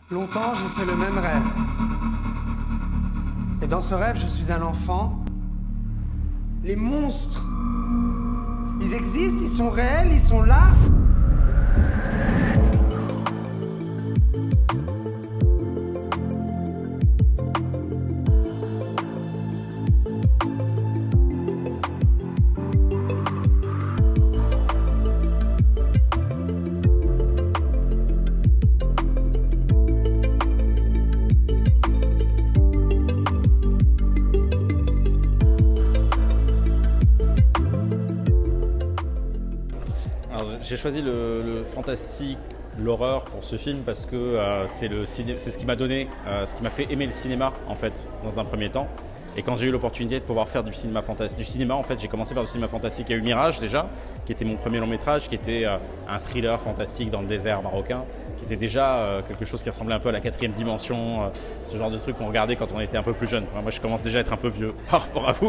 Longtemps, j'ai fait le même rêve. Et dans ce rêve, je suis un enfant. Les monstres, ils existent, ils sont réels, ils sont là. J'ai choisi le fantastique, l'horreur pour ce film parce que c'est ce qui m'a donné, ce qui m'a fait aimer le cinéma en fait dans un premier temps. Et quand j'ai eu l'opportunité de pouvoir faire du cinéma en fait, j'ai commencé par du cinéma fantastique. Il y a eu Mirage déjà, qui était mon premier long métrage, qui était un thriller fantastique dans le désert marocain, qui était déjà quelque chose qui ressemblait un peu à la quatrième dimension, ce genre de truc qu'on regardait quand on était un peu plus jeune. Enfin, moi, je commence déjà à être un peu vieux par rapport à vous.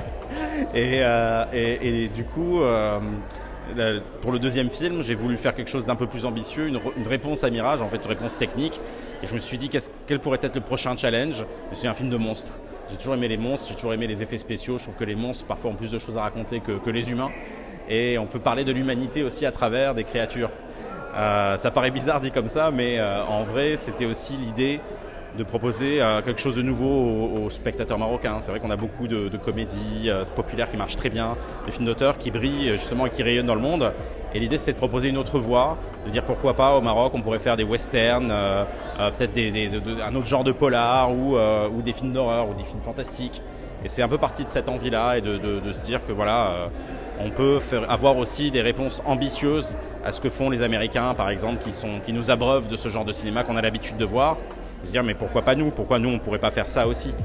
et du coup, pour le deuxième film, j'ai voulu faire quelque chose d'un peu plus ambitieux, une réponse à Mirage, en fait, une réponse technique. Et je me suis dit quel pourrait être le prochain challenge. C'est un film de monstres. J'ai toujours aimé les monstres, j'ai toujours aimé les effets spéciaux. Je trouve que les monstres, parfois, ont plus de choses à raconter que les humains. Et on peut parler de l'humanité aussi à travers des créatures. Ça paraît bizarre dit comme ça, mais en vrai, c'était aussi l'idée de proposer quelque chose de nouveau aux spectateurs marocains. C'est vrai qu'on a beaucoup de comédies populaires qui marchent très bien, des films d'auteur qui brillent justement et qui rayonnent dans le monde. Et l'idée, c'est de proposer une autre voie, de dire pourquoi pas au Maroc, on pourrait faire des westerns, peut-être un autre genre de polar ou des films d'horreur ou des films fantastiques. Et c'est un peu parti de cette envie-là et de se dire que voilà, on peut avoir aussi des réponses ambitieuses à ce que font les Américains, par exemple, qui nous abreuvent de ce genre de cinéma qu'on a l'habitude de voir. Se dire mais pourquoi pas nous? Pourquoi nous on ne pourrait pas faire ça aussi?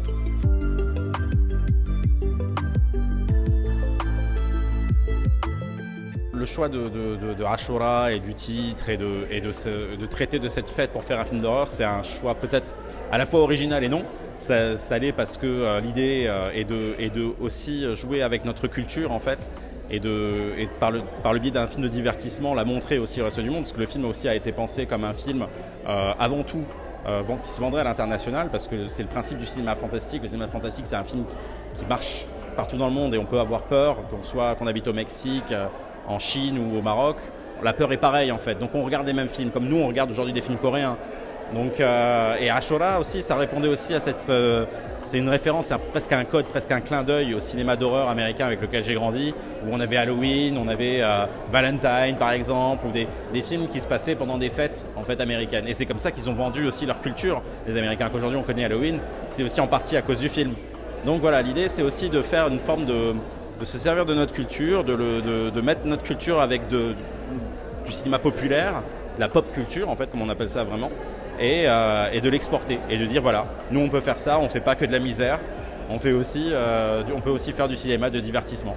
Le choix de Ashura et du titre et de traiter de cette fête pour faire un film d'horreur, c'est un choix peut-être à la fois original et non. Ça l'est parce que l'idée est de aussi jouer avec notre culture en fait et par le biais d'un film de divertissement la montrer aussi au reste du monde, parce que le film aussi a été pensé comme un film avant tout qui se vendrait à l'international, parce que c'est le principe du cinéma fantastique. Le cinéma fantastique, c'est un film qui marche partout dans le monde et on peut avoir peur, qu'on habite au Mexique, en Chine ou au Maroc. La peur est pareille en fait. Donc on regarde les mêmes films, comme nous on regarde aujourd'hui des films coréens. Donc, et Ashura aussi, ça répondait aussi à cette... c'est une référence, c'est presque un code, presque un clin d'œil au cinéma d'horreur américain avec lequel j'ai grandi, où on avait Halloween, on avait Valentine par exemple, ou des films qui se passaient pendant des fêtes en fait américaines. Et c'est comme ça qu'ils ont vendu aussi leur culture, les Américains. Qu'aujourd'hui on connaît Halloween, c'est aussi en partie à cause du film. Donc voilà, l'idée c'est aussi de faire une forme de se servir de notre culture, de mettre notre culture avec du cinéma populaire, de la pop culture en fait, comme on appelle ça vraiment. Et de l'exporter et de dire voilà, nous on peut faire ça, on ne fait pas que de la misère, on peut aussi faire du cinéma de divertissement.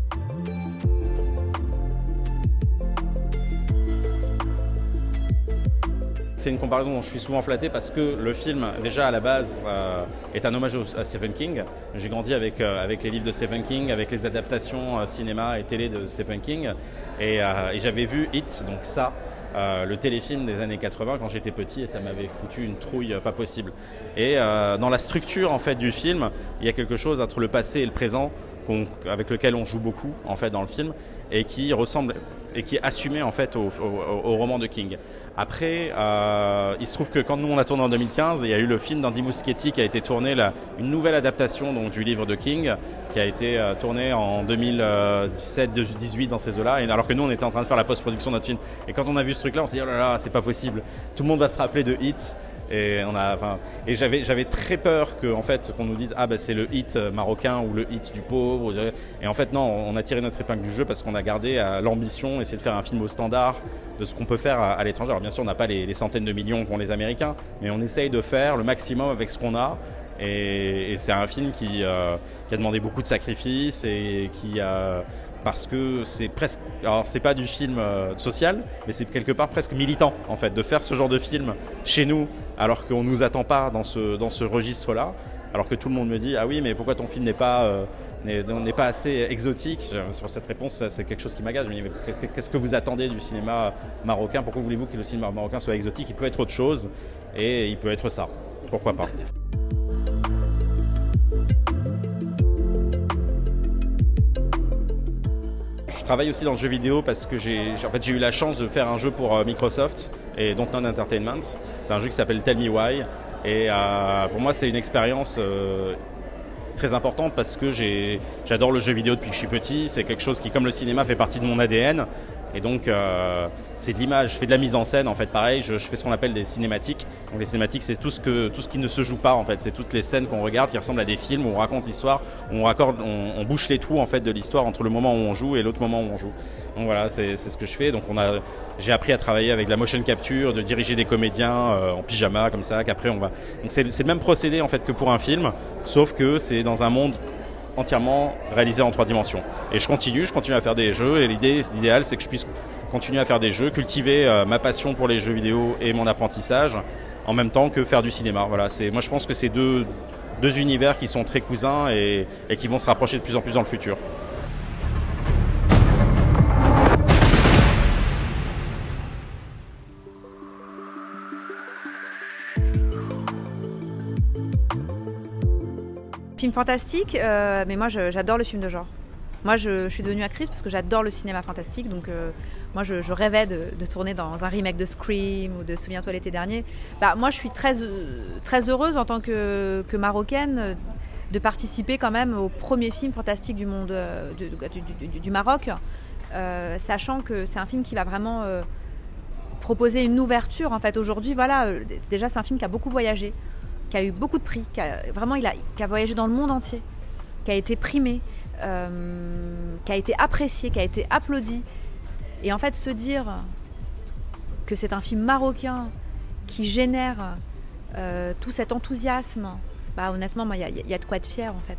C'est une comparaison dont je suis souvent flatté parce que le film, déjà à la base, est un hommage à Stephen King. J'ai grandi avec les livres de Stephen King, avec les adaptations cinéma et télé de Stephen King. Et j'avais vu It, donc ça, le téléfilm des années 80 quand j'étais petit, et ça m'avait foutu une trouille pas possible. Et dans la structure en fait du film, il y a quelque chose entre le passé et le présent avec lequel on joue beaucoup en fait dans le film et qui ressemble et qui est assumé en fait au roman de King. Après, il se trouve que quand nous on a tourné en 2015, il y a eu le film d'Andy Muschietti qui a été tourné là, une nouvelle adaptation donc, du livre de King qui a été tourné en 2017-2018 dans ces eaux-là, alors que nous on était en train de faire la post-production de notre film. Et quand on a vu ce truc-là, on s'est dit oh là là, c'est pas possible. Tout le monde va se rappeler de Hit. Et j'avais très peur qu'en fait, qu'on nous dise ah bah c'est le hit marocain ou le hit du pauvre. Et en fait non, on a tiré notre épingle du jeu parce qu'on a gardé l'ambition, essayer de faire un film au standard de ce qu'on peut faire à l'étranger. Alors bien sûr on n'a pas les centaines de millions qu'ont les Américains, mais on essaye de faire le maximum avec ce qu'on a. Et c'est un film qui a demandé beaucoup de sacrifices et qui parce que c'est presque, alors c'est pas du film social, mais c'est quelque part presque militant en fait, de faire ce genre de film chez nous, alors qu'on nous attend pas dans ce registre-là, alors que tout le monde me dit ah oui mais pourquoi ton film n'est pas assez exotique. Sur cette réponse, c'est quelque chose qui m'agace. Je me dis mais qu'est-ce que vous attendez du cinéma marocain? Pourquoi voulez-vous que le cinéma marocain soit exotique? Il peut être autre chose. et il peut être ça. Pourquoi pas. Je travaille aussi dans le jeu vidéo parce que j'ai eu la chance de faire un jeu pour Microsoft et Dontnod Entertainment. C'est un jeu qui s'appelle Tell Me Why. Et pour moi, c'est une expérience très importante parce que j'adore le jeu vidéo depuis que je suis petit. C'est quelque chose qui, comme le cinéma, fait partie de mon ADN. Et donc, c'est de l'image, je fais de la mise en scène, en fait, pareil, je fais ce qu'on appelle des cinématiques. Donc les cinématiques, c'est tout ce qui ne se joue pas, en fait. C'est toutes les scènes qu'on regarde qui ressemblent à des films où on raconte l'histoire, où on bouche les trous, en fait, de l'histoire entre le moment où on joue et l'autre moment où on joue. Donc voilà, c'est ce que je fais. Donc j'ai appris à travailler avec la motion capture, de diriger des comédiens en pyjama, comme ça, qu'après on va... Donc c'est le même procédé, en fait, que pour un film, sauf que c'est dans un monde entièrement réalisé en 3 dimensions. Et je continue à faire des jeux et l'idéal c'est que je puisse continuer à faire des jeux, cultiver ma passion pour les jeux vidéo et mon apprentissage en même temps que faire du cinéma. Voilà, moi je pense que c'est deux univers qui sont très cousins et qui vont se rapprocher de plus en plus dans le futur. Film fantastique, mais moi j'adore le film de genre. Moi je suis devenue actrice parce que j'adore le cinéma fantastique, donc moi je rêvais de tourner dans un remake de Scream ou de Souviens-toi l'été dernier. Moi je suis très heureuse en tant que Marocaine de participer quand même au premier film fantastique du monde du Maroc, sachant que c'est un film qui va vraiment proposer une ouverture en fait. Aujourd'hui, voilà, déjà c'est un film qui a beaucoup voyagé, qui a eu beaucoup de prix, qui a voyagé dans le monde entier, qui a été primé, qui a été apprécié, qui a été applaudi. Et en fait, se dire que c'est un film marocain qui génère tout cet enthousiasme, honnêtement, il y a de quoi être fier en fait.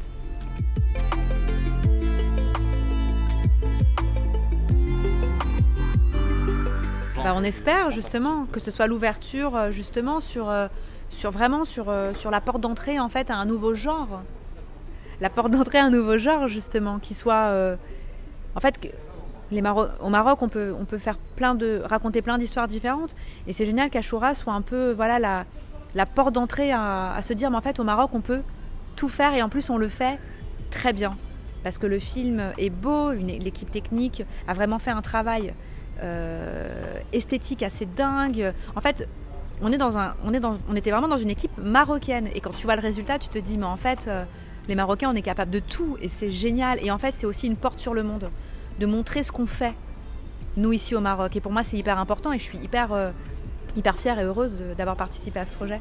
On espère justement que ce soit l'ouverture justement sur la porte d'entrée en fait à un nouveau genre. La porte d'entrée à un nouveau genre justement qui soit en fait au Maroc on peut raconter plein d'histoires différentes et c'est génial qu'Achoura soit un peu voilà la porte d'entrée à se dire mais en fait au Maroc on peut tout faire et en plus on le fait très bien parce que le film est beau, l'équipe technique a vraiment fait un travail esthétique assez dingue. En fait, on était vraiment dans une équipe marocaine et quand tu vois le résultat, tu te dis mais en fait, les Marocains, on est capable de tout et c'est génial. Et en fait, c'est aussi une porte sur le monde, de montrer ce qu'on fait nous ici au Maroc. Et pour moi, c'est hyper important et je suis hyper fière et heureuse d'avoir participé à ce projet.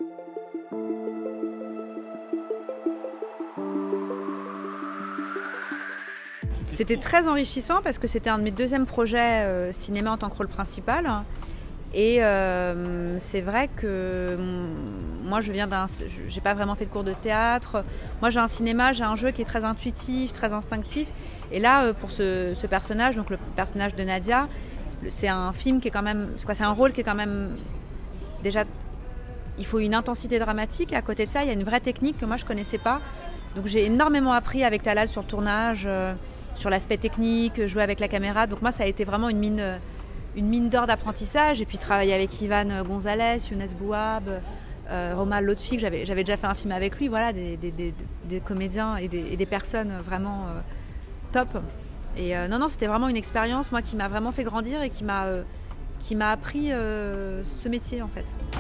C'était très enrichissant parce que c'était un de mes deuxièmes projets cinéma en tant que rôle principal. Et c'est vrai que moi, j'ai pas vraiment fait de cours de théâtre. Moi, j'ai un cinéma, j'ai un jeu qui est très intuitif, très instinctif. Et là, pour ce personnage, donc le personnage de Nadia, c'est un film qui est quand même, c'est un rôle qui est quand même déjà. Il faut une intensité dramatique. Et à côté de ça, il y a une vraie technique que moi je connaissais pas. Donc j'ai énormément appris avec Talal sur le tournage. Sur l'aspect technique, jouer avec la caméra. Donc moi, ça a été vraiment une mine d'or d'apprentissage. Et puis travailler avec Ivan Gonzalez, Younes Bouab, Romain Lotfi, que j'avais déjà fait un film avec lui. Voilà, des comédiens et des personnes vraiment top. Et non, c'était vraiment une expérience, moi, qui m'a vraiment fait grandir et qui m'a appris ce métier, en fait.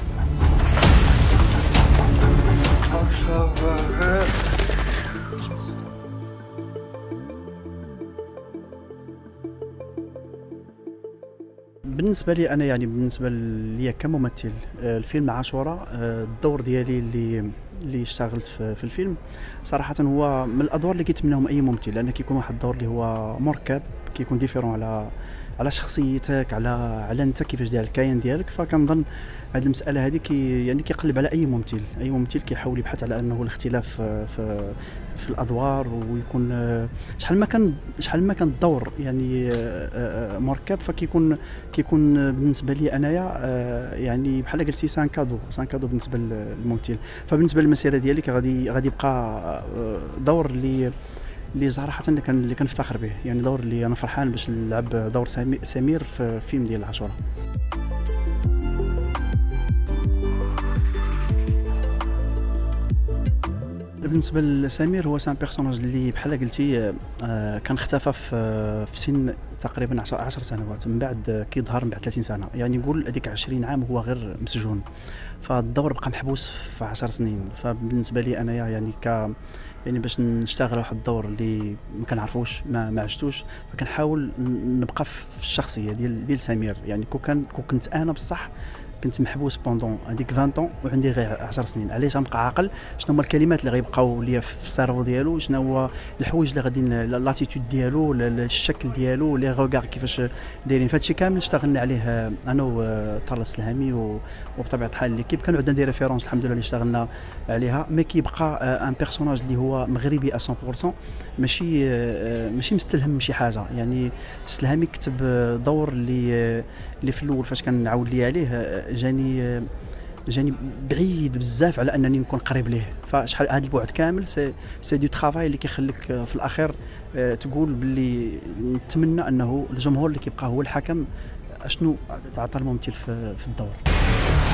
بالنسبه لي انا يعني بالنسبه لي كممثل الفيلم عاشوراء الدور ديالي اللي اشتغلت في الفيلم صراحه هو من الادوار اللي كيتمناهم اي ممثل لان كيكون واحد الدور اللي هو مركب كيكون ديفيرون على شخصيتك على انت كيفاش داير الكيان ديالك فكنظن هذه المساله هذه يعني كيقلب على اي ممثل كيحاول يبحث على انه الاختلاف في الادوار ويكون شحال ما كان الدور يعني مركب فكيكون بالنسبه لي انايا يعني بحال قلتي سان كادو بالنسبه للممثل فبالنسبه للمسيره ديالي غادي يبقى دور اللي صراحه اللي كنفتخر به يعني دور اللي انا فرحان باش نلعب دور سمير في فيلم ديال عاشوراء. بالنسبه لسمير هو سان بيرسوناج اللي بحال قلتي كان اختفى في سن تقريبا 10 سنوات، من بعد كيظهر من بعد 30 سنه، يعني نقول هذيك 20 عام هو غير مسجون، فالدور بقى محبوس في 10 سنين. فبالنسبه لي انايا يعني يعني باش نشتغل واحد الدور اللي ما كنعرفوش ما عشتوش، فكنحاول نبقى في الشخصيه ديال سمير. يعني كنت انا بصح كنت محبوس بوندون هذيك 20 وعندي غير 10 سنين. علاش غنبقى عاقل؟ شنو هما الكلمات اللي غيبقاو ليا في السيرفو ديالو، شنو هو الحوايج اللي غادي لاتيتود ديالو، الشكل ديالو، لي روغار كيفاش دايرين. فهادشي كامل اشتغلنا عليه انا وطلال السلهامي وبطبيعه الحال ليكيب. كانوا عندنا دي ريفيرونس الحمد لله اللي اشتغلنا عليها، مي كيبقى ان بيرسوناج اللي هو مغربي 100%، ماشي مستلهم شي حاجه. يعني السلهامي كتب دور اللي في الاول فاش كنعاود ليه عليه جاني بعيد بزاف على انني نكون قريب ليه. فشحال هذا البعد كامل سي دو ترافاي اللي كيخليك في الاخير تقول باللي نتمنى انه الجمهور اللي كيبقى هو الحكم اشنو تعطى الممثل في الدور.